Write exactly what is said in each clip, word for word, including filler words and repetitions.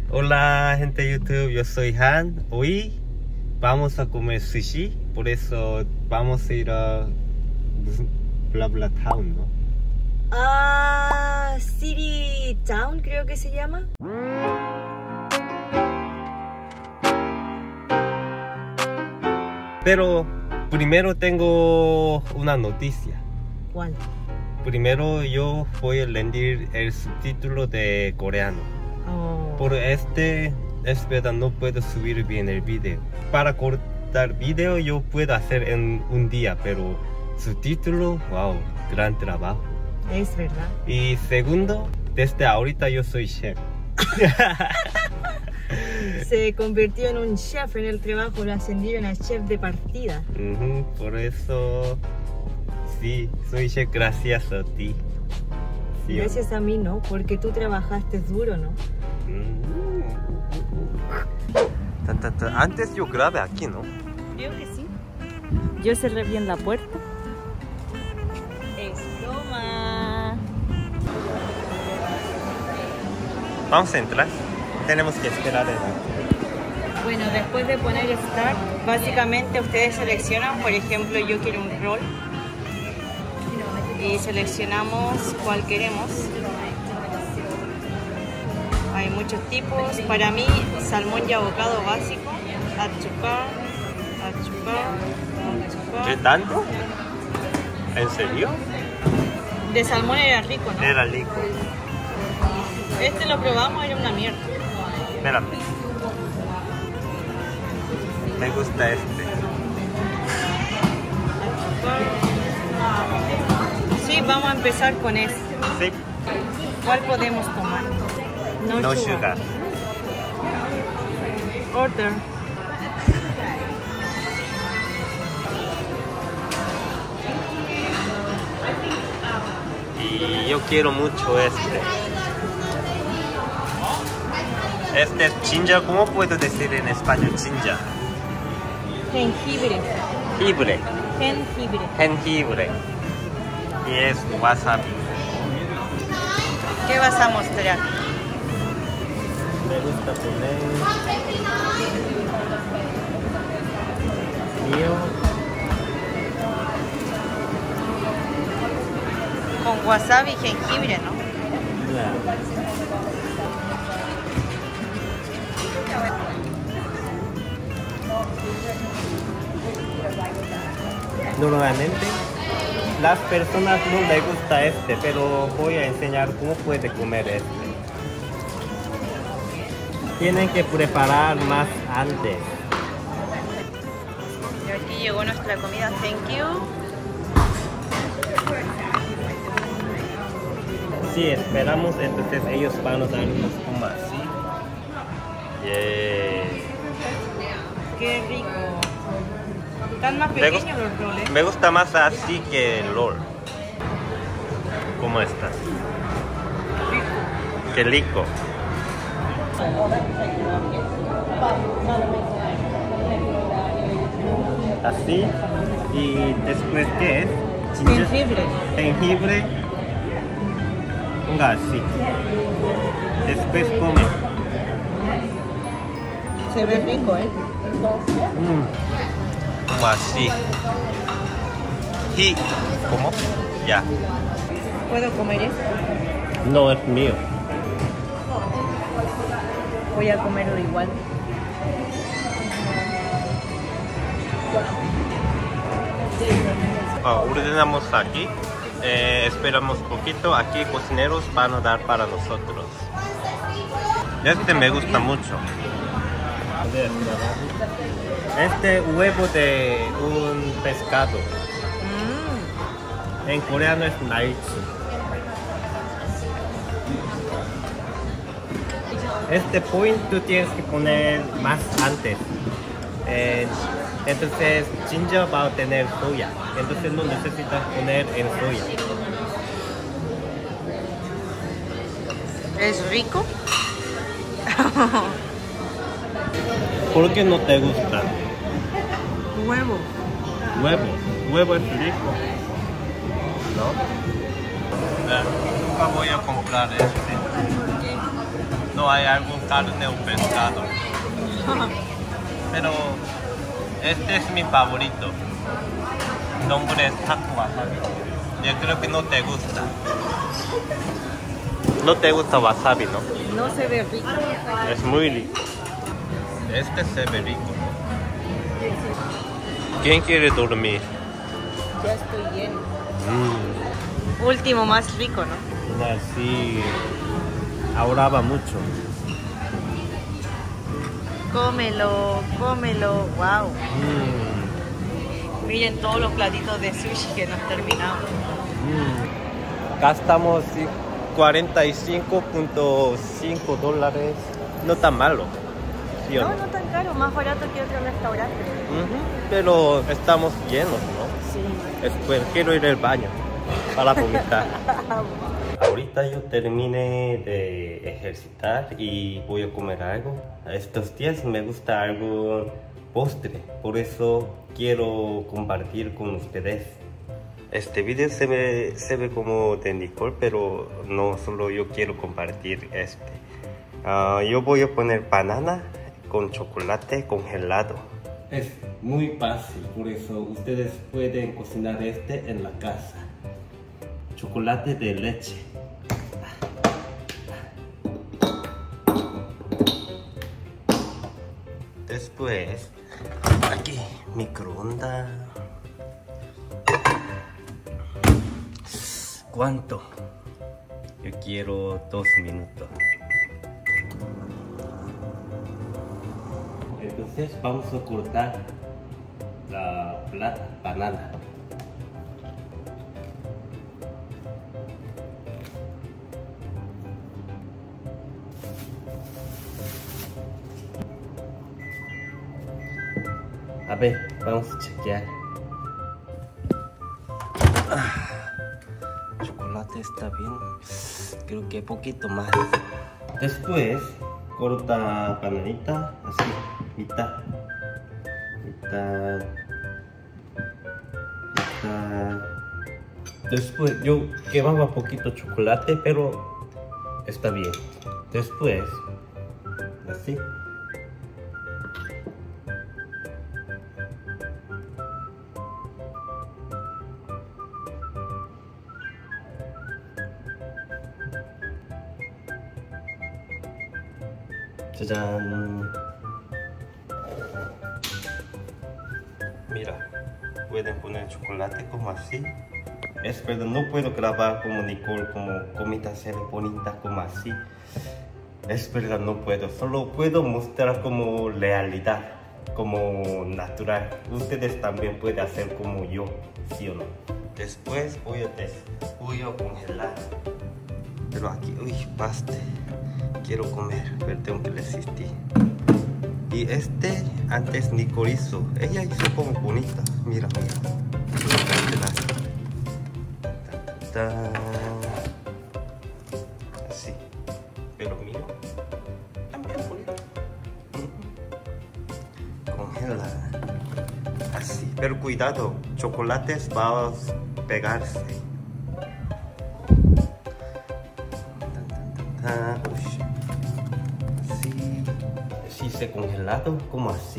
Hola gente de YouTube, yo soy Han. Hoy vamos a comer sushi, por eso vamos a ir a Bla Bla Town, ¿no? Ah, City Town creo que se llama. Pero primero tengo una noticia. ¿Cuál? Primero yo voy a rendir el subtítulo de coreano. Oh. Por este, es verdad, no puedo subir bien el video. Para cortar video yo puedo hacer en un día, pero subtítulo, wow, gran trabajo. Es verdad. Y segundo, desde ahorita yo soy chef. Se convirtió en un chef en el trabajo, lo ascendieron a chef de partida. Uh-huh, por eso, sí, soy chef gracias a ti. Sí, Gracias a mí no, porque tú trabajaste duro, ¿no? Tan, tan, tan. Antes yo grabé aquí, ¿no? Creo que sí. Yo cerré bien la puerta. Es broma. Vamos a entrar. Tenemos que esperar. Bueno, después de poner Start, básicamente ustedes seleccionan, por ejemplo, yo quiero un roll. Y seleccionamos cuál queremos. Hay muchos tipos. Para mí, salmón y abocado básico. Achupar, achupar, achupar. ¿Qué tanto? ¿En serio? De salmón era rico, ¿no? Era rico. Este lo probamos, era una mierda. Espérame. Me gusta este. Sí, vamos a empezar con este. Sí. ¿Cuál podemos tomar? No, No sugar. sugar. Order. Y yo quiero mucho este. Este es ginger. ¿Cómo puedo decir en español ginger? Jengibre. Jengibre. Jengibre. Jengibre. Y es wasabi. ¿Qué vas a mostrar? Me gusta poner mío. Con wasabi y jengibre, ¿no? Normalmente las personas no les gusta este, pero voy a enseñar cómo puede comer este. Tienen que preparar más antes. Y aquí llegó nuestra comida, thank you. Sí, esperamos, entonces ellos van a darnos como así. Yeah. Qué rico. Están más Me pequeños gusta- los roles. Me gusta más así que el roll. ¿Cómo estás? Qué rico. Así. Y después, ¿qué es? Ginger- Jengibre. Jengibre. Ponga así. Después come. Se ve rico, ¿eh? Mm. Como así. Y, ¿cómo? Ya. ¿Puedo comer esto? No es mío. Voy a comerlo igual. Ah, ordenamos aquí. Eh, esperamos poquito. Aquí cocineros van a dar para nosotros. Este me gusta mucho. Este huevo de un pescado. Mm. En coreano es nalchi. Este point tú tienes que poner más antes. Eh, entonces ginger va a tener soya. Entonces no necesitas poner en soya. ¿Es rico? ¿Por qué no te gusta? Huevo. Huevo. Huevo es rico. ¿No? Eh, nunca voy a comprar este. no hay algún carne o pescado. Pero este es mi favorito. El nombre es taco wasabi. Yo creo que no te gusta. No te gusta wasabi, ¿no? No se ve rico. Es muy rico. Este se ve rico. ¿Quién quiere dormir? Ya estoy lleno. Mm. Último más rico, ¿no? Sí. Ahorraba mucho. Cómelo, cómelo. Wow. Mm. Miren todos los platitos de sushi que nos terminamos. Mm. Gastamos cuarenta y cinco punto cinco dólares. No tan malo. ¿Sí o No, no? no tan caro, más barato que otro restaurante. Uh-huh. Pero estamos llenos, ¿no? Sí. Después quiero ir al baño para vomitar. Ahorita yo terminé de ejercitar y voy a comer algo. Estos días me gusta algo postre, por eso quiero compartir con ustedes. Este video se ve, se ve como de Nicole, pero no solo yo quiero compartir este. Uh, yo voy a poner banana con chocolate congelado. Es muy fácil, por eso ustedes pueden cocinar este en la casa. Chocolate de leche. Después, aquí, microondas. ¿Cuánto? Yo quiero dos minutos. Entonces vamos a cortar la plata, banana. A ver, vamos a chequear. Ah, chocolate está bien. Creo que poquito más. Después corta bananita así, mitad, mitad, mitad. Después yo quemaba poquito chocolate, pero está bien. Después, así. ¡Chachán! Mira, pueden poner chocolate como así. Es verdad, no puedo grabar como Nicole, como comidas bonitas como así. Es verdad, no puedo. Solo puedo mostrar como realidad, como natural. Ustedes también pueden hacer como yo, ¿sí o no? Después voy a, des voy a congelar. Pero aquí, uy, basta. Quiero comer, pero tengo que resistir. Y este, antes Nicole hizo. Ella hizo como bonita. Mira, mira. Ta, ta, ta. Así. Pero mira. También bonito. Congela. Así. Pero cuidado. Chocolates va a pegarse. Ta, ta, ta. Uy. Así se congelado como así.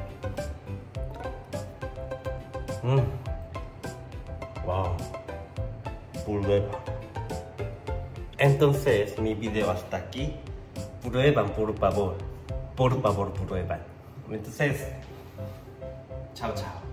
Mm. Wow. Prueba. Entonces mi video hasta aquí. Prueban, por favor. Por favor, prueban. Entonces, chao, chao.